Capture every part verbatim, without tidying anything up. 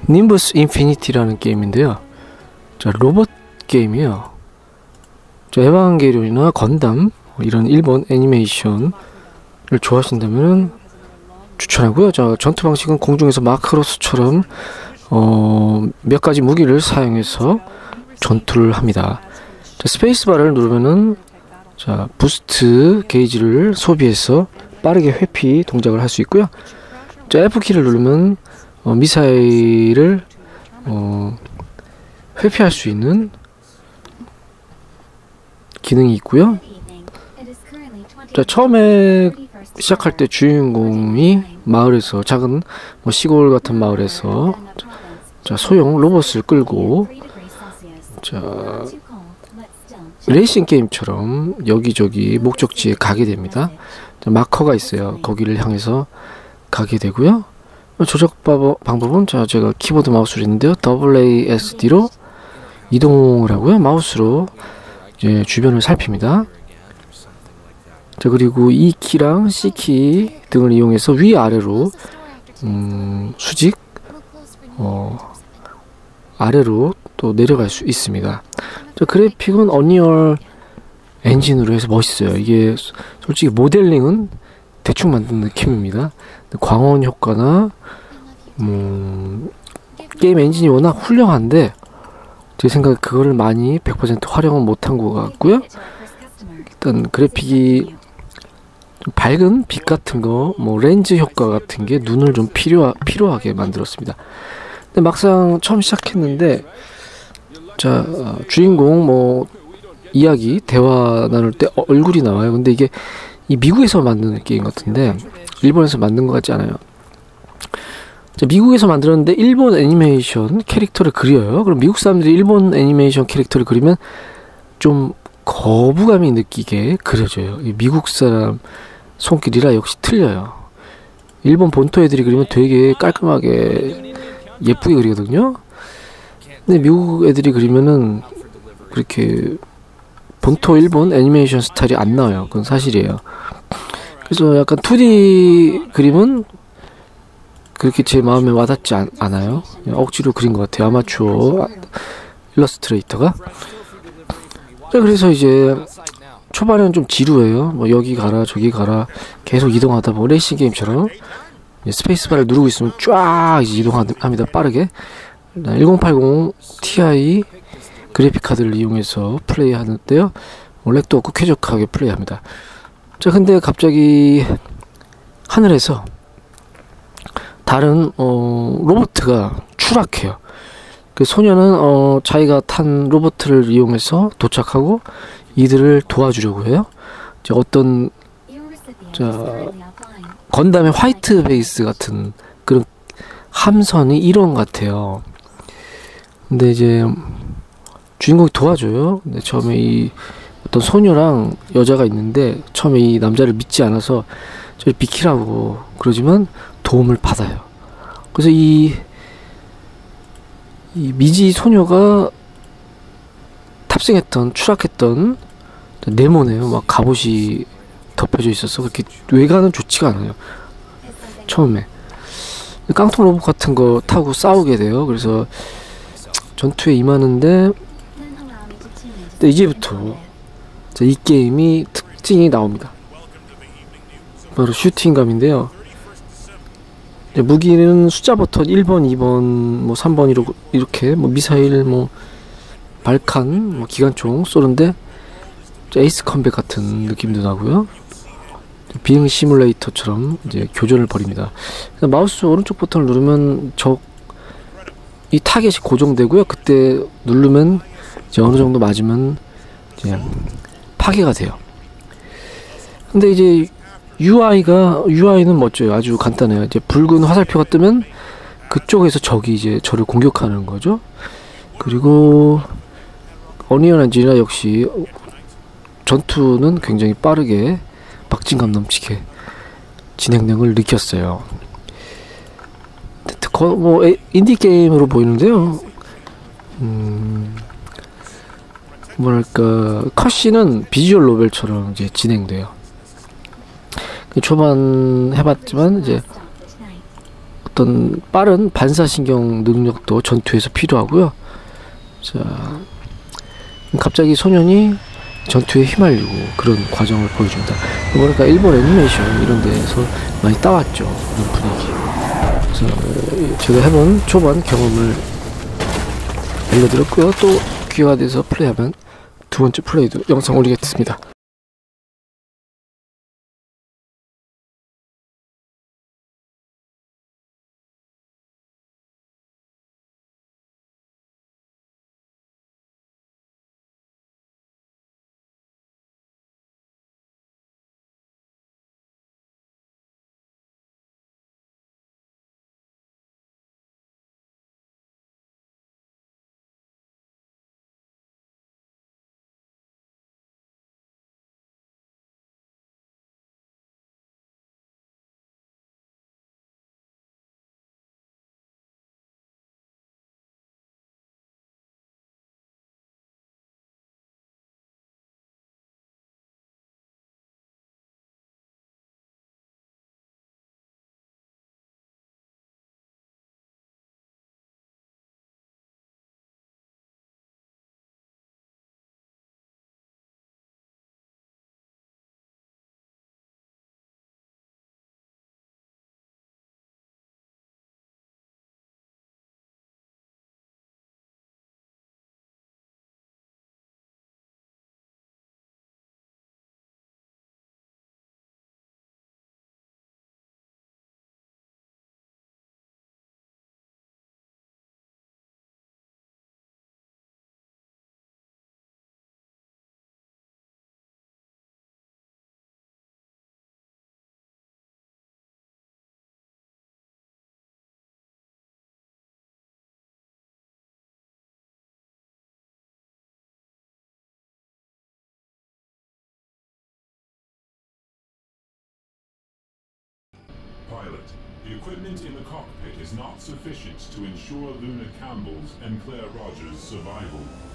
님버스 인피니티라는 게임인데요. 자, 로봇 게임이에요. 자, 에반게리온이나 건담 이런 일본 애니메이션을 좋아하신다면 추천하고요. 자, 전투 방식은 공중에서 마크로스처럼 어, 몇 가지 무기를 사용해서 전투를 합니다. 자, 스페이스바를 누르면은 자, 부스트 게이지를 소비해서 빠르게 회피 동작을 할 수 있고요. 자, F키를 누르면 어, 미사일을 어, 회피할 수 있는 기능이 있고요. 자, 처음에 시작할 때 주인공이 마을에서 작은 뭐 시골 같은 마을에서 자, 소형 로봇을 끌고 자, 레이싱 게임처럼 여기저기 목적지에 가게 됩니다. 자, 마커가 있어요. 거기를 향해서 가게 되고요. 조작 방법은 자, 제가 키보드 마우스로 있는데요. 더블유 에이 에스 디로 이동을 하고요. 마우스로 이제 주변을 살핍니다. 자, 그리고 이 키랑 씨 키 등을 이용해서 위아래로 음, 수직 어, 아래로 또 내려갈 수 있습니다. 자, 그래픽은 어니얼 엔진으로 해서 멋있어요. 이게 솔직히 모델링은 대충 만든 느낌입니다. 광원 효과나 음, 게임 엔진이 워낙 훌륭한데 제 생각에 그거를 많이 백 퍼센트 활용은 못한 것 같고요. 일단 그래픽이 좀 밝은 빛 같은 거, 뭐 렌즈 효과 같은 게 눈을 좀 필요하, 필요하게 만들었습니다. 근데 막상 처음 시작했는데 자, 어, 주인공 뭐 이야기 대화 나눌 때 어, 얼굴이 나와요. 근데 이게 이 미국에서 만든 게임 같은데 일본에서 만든 것 같지 않아요. 자, 미국에서 만들었는데 일본 애니메이션 캐릭터를 그려요. 그럼 미국 사람들이 일본 애니메이션 캐릭터를 그리면 좀 거부감이 느끼게 그려져요. 이 미국 사람 손길이라 역시 틀려요. 일본 본토 애들이 그리면 되게 깔끔하게 예쁘게 그리거든요. 근데 미국 애들이 그리면은 그렇게 본토 일본 애니메이션 스타일이 안 나와요. 그건 사실이에요. 그래서 약간 투디 그림은 그렇게 제 마음에 와닿지 않, 않아요. 억지로 그린 것 같아요. 아마추어 일러스트레이터가. 그래서 이제 초반에는 좀 지루해요. 뭐 여기 가라 저기 가라 계속 이동하다 보면 레이싱 게임처럼 스페이스바를 누르고 있으면 쫙 이동합니다. 빠르게. 천팔십 티아이 그래픽 카드를 이용해서 플레이하는데요. 렉도 없고 쾌적하게 플레이합니다. 자, 근데 갑자기 하늘에서 다른 어, 로봇가 추락해요. 그 소녀는 어, 자기가 탄 로봇을 이용해서 도착하고 이들을 도와주려고 해요. 이제 어떤 자, 건담의 화이트 베이스 같은 그런 함선이 이런 것 같아요. 근데 이제 주인공이 도와줘요. 근데 처음에 이 어떤 소녀랑 여자가 있는데 처음에 이 남자를 믿지 않아서 저를 비키라고 그러지만 도움을 받아요. 그래서 이, 이 미지 소녀가 탑승했던 추락했던 네모네요. 막 갑옷이 덮여져 있어서 그렇게 외관은 좋지가 않아요. 처음에 깡통 로봇 같은 거 타고 싸우게 돼요. 그래서 전투에 임하는데 이제부터 이 게임이 특징이 나옵니다. 바로 슈팅감인데요. 무기는 숫자 버튼 일 번, 이 번, 뭐 삼 번 이렇게, 이렇게 뭐 미사일, 뭐 발칸, 뭐 기관총 쏘는데 에이스 컴백 같은 느낌도 나고요. 비행 시뮬레이터처럼 이제 교전을 벌입니다. 마우스 오른쪽 버튼을 누르면 적 이 타겟이 고정되고요. 그때 누르면 이제 어느 정도 맞으면 이제 파괴가 돼요. 근데 이제 유아이가 유아이는 멋져요. 아주 간단해요. 이제 붉은 화살표가 뜨면 그쪽에서 적이 이제 저를 공격하는 거죠. 그리고 어니언 엔진이나 역시 전투는 굉장히 빠르게 박진감 넘치게 진행력을 느꼈어요. 거, 뭐 인디 게임으로 보이는데요. 음, 뭐랄까 컷신은 비주얼 노벨처럼 이제 진행돼요. 초반 해봤지만 이제 어떤 빠른 반사신경 능력도 전투에서 필요하고요. 자, 갑자기 소년이 전투에 휘말리고 그런 과정을 보여줍니다. 뭐랄까 일본 애니메이션 이런 데에서 많이 따왔죠. 그런 분위기. 그래서 제가 해본 초반 경험을 알려드렸고요. 또 기회가 돼서 플레이하면 두 번째 플레이도 영상 올리겠습니다. Pilot, the equipment in the cockpit is not sufficient to ensure Luna Campbell's and Claire Rogers' survival.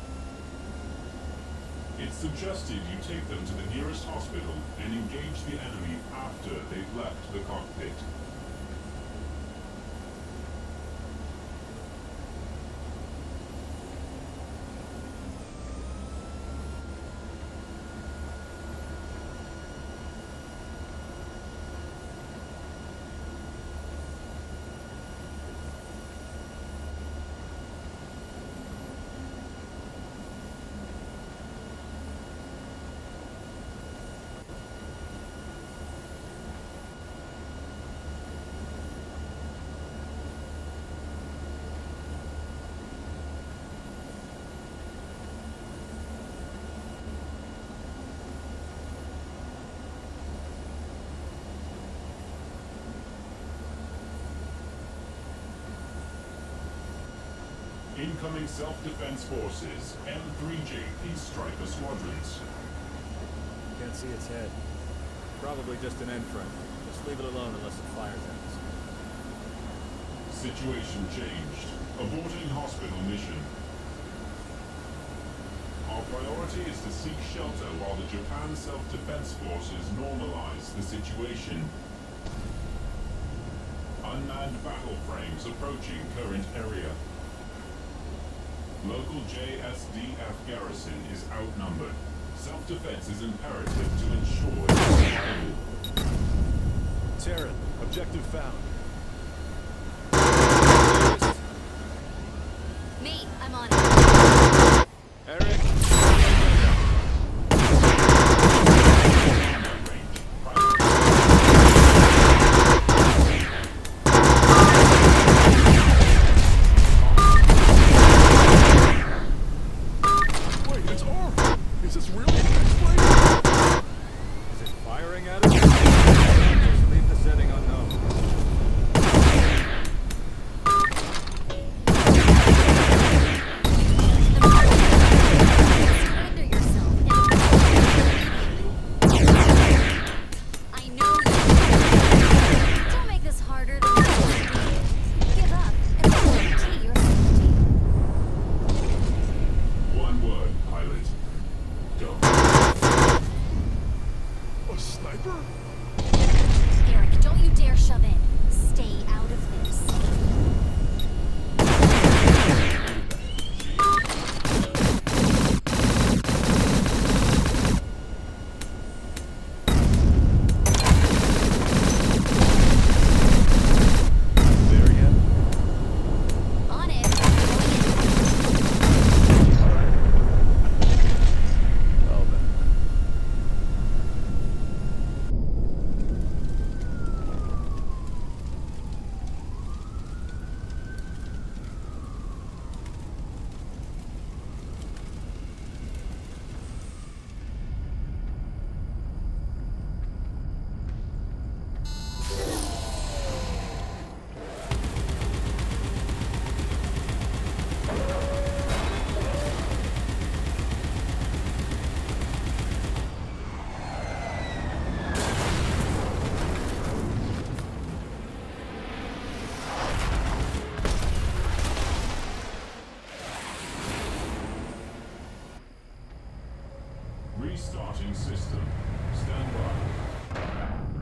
It's suggested you take them to the nearest hospital and engage the enemy after they've left the cockpit. Incoming Self-Defense Forces, M three J P Striker Squadrons. Can't see its head. Probably just an end frame. Just leave it alone unless it fires at us. Situation changed. Aborting hospital mission. Our priority is to seek shelter while the Japan Self-Defense Forces normalize the situation. Unmanned battle frames approaching current area. Local J S D F garrison is outnumbered. Self-defense is imperative to ensure its survival. Terran, objective found. Me, I'm on it. Eric. Starting system. Stand by.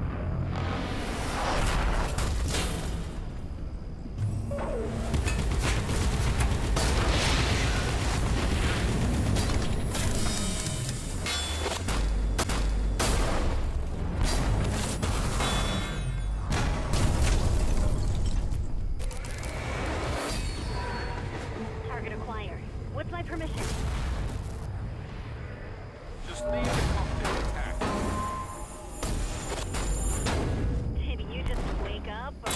Target acquired. What's my permission? Just leave the cockpit intact. Did you just wake up? Or...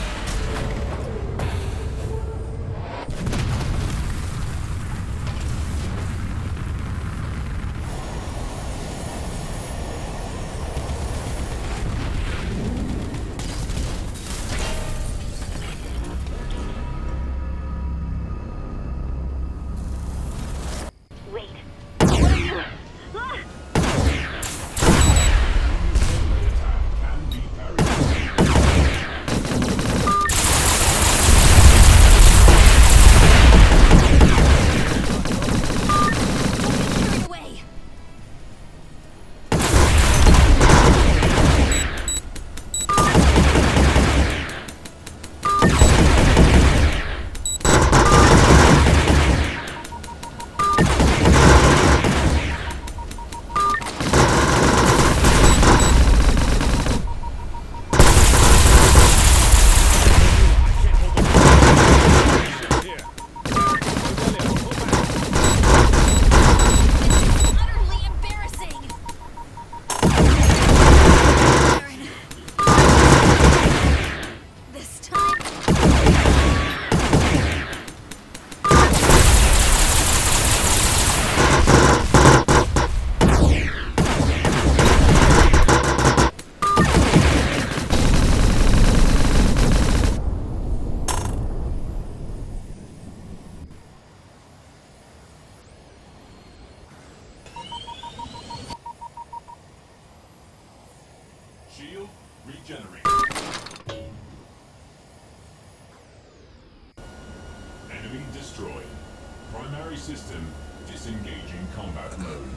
Wait. What are you? Ah! Can be parried. Carried away. Here. Utterly embarrassing. This time. Shield regenerate. Enemy destroyed. Primary system disengaging combat mode.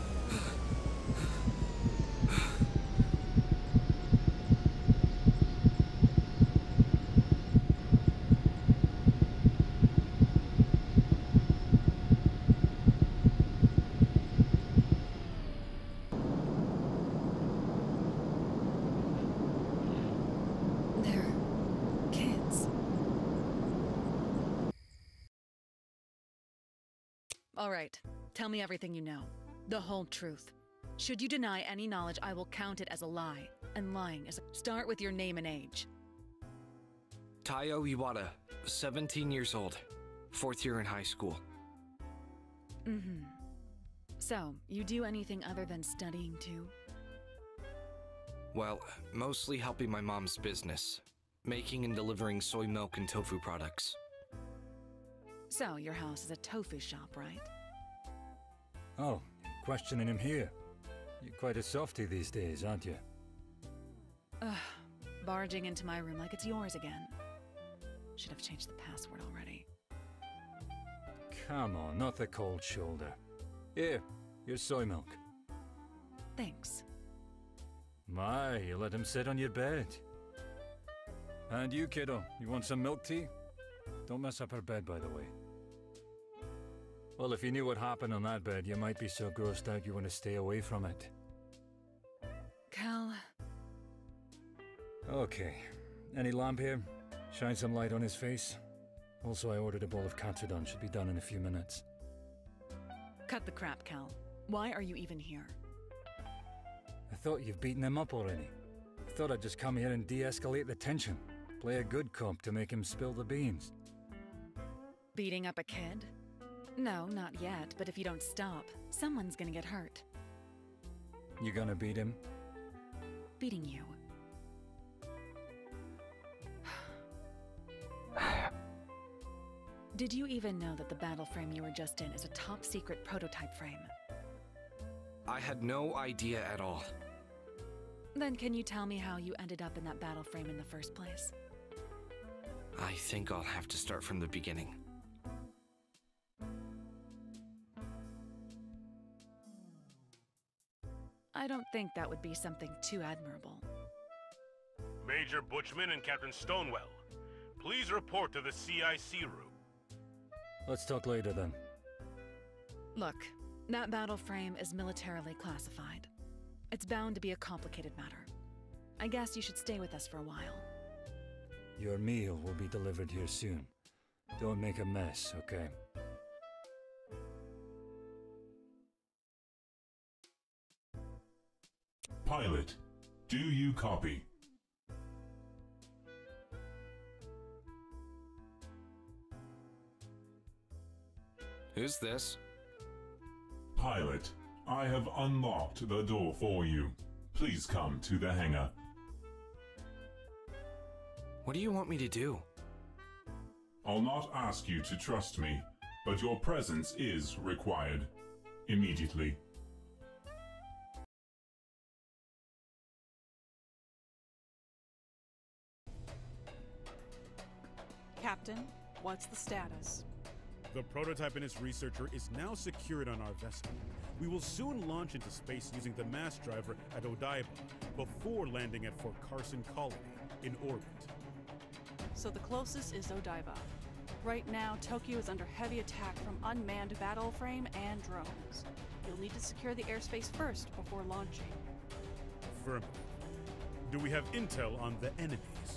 They're kids. All right. Tell me everything you know. The whole truth. Should you deny any knowledge, I will count it as a lie. And lying is a... Start with your name and age. Tayo Iwata, seventeen years old, fourth year in high school. Mm-hmm. So, you do anything other than studying too? Well, mostly helping my mom's business, making and delivering soy milk and tofu products. So, your house is a tofu shop, right? Oh, questioning him here. You're quite a softie these days, aren't you? Ugh. Barging into my room like it's yours again. Should have changed the password already. Come on, not the cold shoulder. Here, your soy milk. Thanks. My, you let him sit on your bed. And you, kiddo, you want some milk tea? Don't mess up her bed, by the way. Well, if you knew what happened on that bed, you might be so grossed out you want to stay away from it. Cal... Okay. Any lamp here? Shine some light on his face. Also, I ordered a bowl of katsudon. Should be done in a few minutes. Cut the crap, Cal. Why are you even here? I thought you've beaten him up already. I thought I'd just come here and de-escalate the tension. Play a good cop to make him spill the beans. Beating up a kid? No, not yet, but if you don't stop, someone's gonna get hurt. You gonna beat him? Beating you. Did you even know that the battle frame you were just in is a top-secret prototype frame? I had no idea at all. Then can you tell me how you ended up in that battle frame in the first place? I think I'll have to start from the beginning. I don't think that would be something too admirable. Major Butchman and Captain Stonewell, please report to the C I C room. Let's talk later then. Look, that battle frame is militarily classified. It's bound to be a complicated matter. I guess you should stay with us for a while. Your meal will be delivered here soon. Don't make a mess, okay? Pilot, do you copy? Who's this? Pilot, I have unlocked the door for you. Please come to the hangar. What do you want me to do? I'll not ask you to trust me, but your presence is required. Immediately. Captain, what's the status? The prototype and its researcher is now secured on our vessel. We will soon launch into space using the mass driver at Odaiba, before landing at Fort Carson Colony, in orbit. So the closest is Odaiba. Right now, Tokyo is under heavy attack from unmanned battle frame and drones. You'll need to secure the airspace first before launching. Affirmative. Do we have intel on the enemies?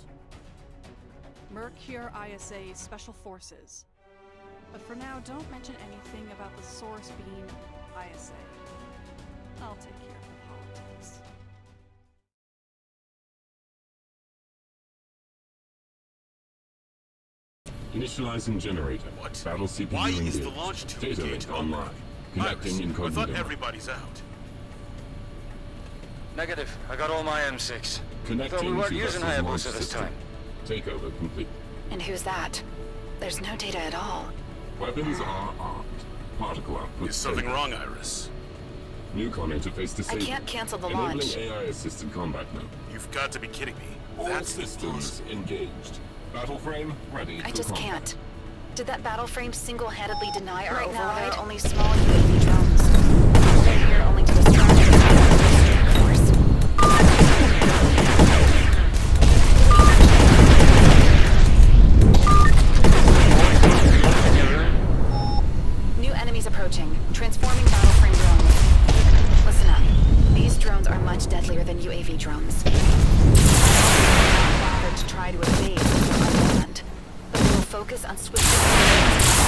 Mercure I S A Special Forces. But for now, don't mention anything about the source being I S A. I'll take care of the politics. Initializing generator. What? Battle C P U Why engaged. is the launch tube Data gate link on? online. Connecting Iris, I incognito. thought everybody's out. Negative. I got all my M six. Connecting Thought we weren't to using vessel's launch Hayabusa this system. time. Takeover complete. And who's that? There's no data at all. Weapons are armed. Particle output. Is something stable. wrong, Iris? Newcon interface disabled. I can't cancel the Enabling launch. A I-assisted combat mode. You've got to be kidding me. All That's systems impossible. engaged. Battle frame ready I for just combat. can't. Did that battle frame single-handedly deny our Right now, override? there are Only small U A V drones. They're here only to distract us from the force. New enemies approaching. Transforming battle frame drones. Listen up. These drones are much deadlier than U A V drones. Not bother to try to evade since they're unmanned, but we will focus on swiftly